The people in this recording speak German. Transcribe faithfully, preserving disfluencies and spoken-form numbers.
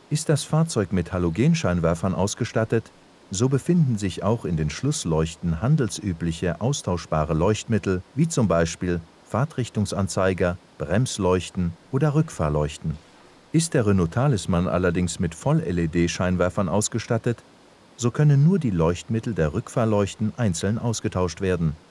Ist das Fahrzeug mit Halogenscheinwerfern ausgestattet, so befinden sich auch in den Schlussleuchten handelsübliche austauschbare Leuchtmittel, wie zum Beispiel Fahrtrichtungsanzeiger, Bremsleuchten oder Rückfahrleuchten. Ist der Renault Talisman allerdings mit Voll-L E D-Scheinwerfern ausgestattet, so können nur die Leuchtmittel der Rückfahrleuchten einzeln ausgetauscht werden.